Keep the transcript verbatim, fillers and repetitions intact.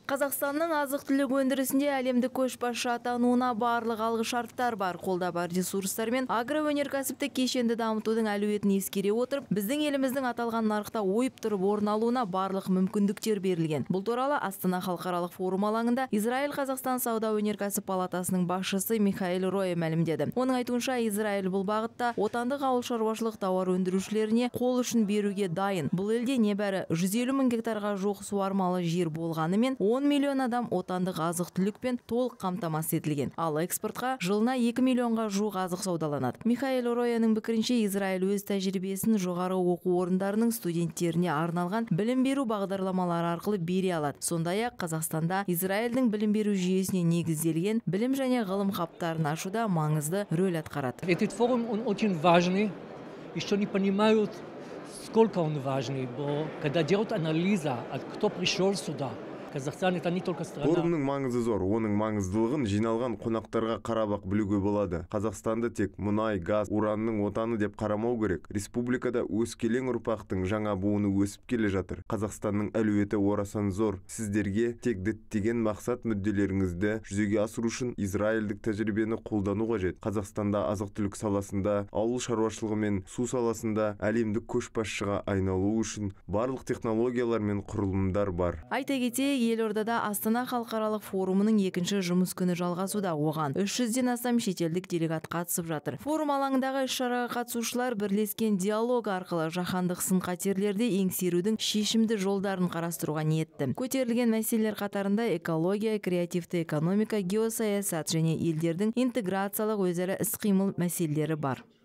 Қазақстанның азық-түлік өндірісінде әлемдік көшбасшы атануына барлық алғышарттар бар. Қолда бар ресурстар мен агроөнеркәсіптік кешенді дамытудың әлеуетін ескере отырып, біздің еліміздің аталған нарықта ойып тұрып орын алуына барлық мүмкіндіктер берілген. Бұл туралы Астана халықаралық форум алаңында Израиль Қазақстан сауда-өнеркәсіп палатасының басшысы Михаэль Роя мәлімдеді. Оның айтуынша, Израиль бұл бағытта отандық ауыл шаруашылық тауар өндірушілеріне қол ұшын беруге дайын. Бұл елде небәрі жүз елу мың гектарға жоқ суармалы жер болғанымен, он миллион адам отандық азық-түлікпен толық қамтамасыз етілген. Ал экспортқа жылына екі миллионға жуық азық саудаланады. Михаэль Рояның пікірінше, Израиль өз тәжірибесін жоғары оқу орындарының студенттеріне арналған білім беру бағдарламалары арқылы бере алады. Сондай-ақ Қазақстанда Израильдің білім беру жүйесіне негізделген білім және ғылым хабтарын ашуда маңызды рөл атқарады. Этот форум он очень важный, еще не понимают, сколько он важный, бо когда делают анализа, кто пришел сюда. Форумның маңызы зор. Оның маңыздылығын жиналған қонақтарға қарап білуге болады. Қазақстанды тек мұнай, газ, уранның отаны деп қарамау керек. Республикада өскелең ұрпақтың жаңа буыны өсіп келе жатыр. Қазақстанның әлеуеті орасан зор. Сіздерге тек діттеген мақсат мүдделеріңізді жүзеге асыру үшін израильдік тәжірибені қолдану қажет. Қазақстанда азық-түлік саласында, ауыл шаруашылығы мен су саласында әлемдік көшбасшыға айналу үшін барлық технологиялар мен құрылымдар бар. Айта кетейік, Елордада Астана халықаралық форумының екінші жұмыс күні жалғасуда. Оған үш жүзден астам шетелдік делегат қатысып жатыр. Форум алаңындағы іс-шараға қатысушылар бірлескен диалог арқылы жаһандық сын-қатерлерді еңсерудің шешімді жолдарын қарастыруға ниетті. Көтерілген мәселелер қатарында экология, креативті экономика, геосаясат және елдердің интеграциялық өзара іс-қимыл мәселелері бар.